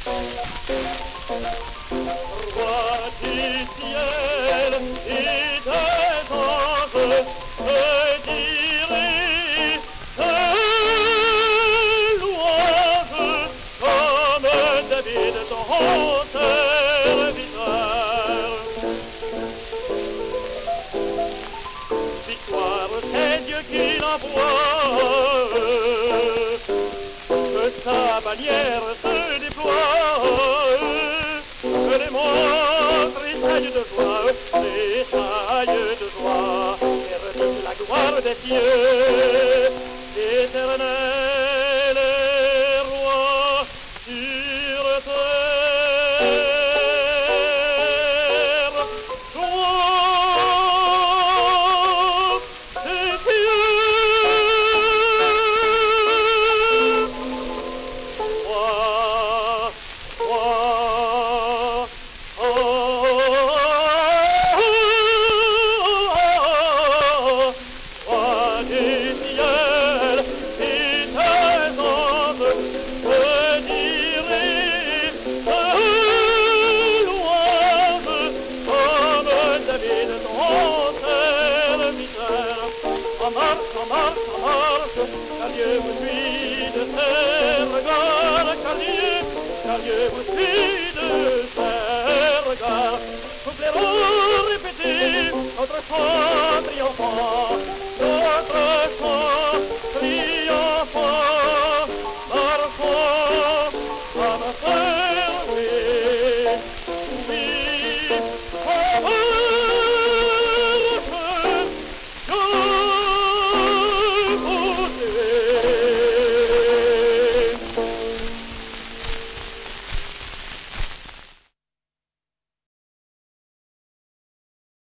Roi du ciel et des anges, je dirai tes louanges comme David ton serviteur. Victoire, c'est Dieu qui l'envoie, que sa bannière se déploie, que les morts tressaillent de joie, tressaillent de joie, et redisent la gloire des cieux. L'Éternel est roi sur terre. En marche, car Dieu vous suit de ses regards, car Dieu vous suit de ses regards. Nous plairons répéter notre chant triomphant, notre chant triomphant, marchons, marchons.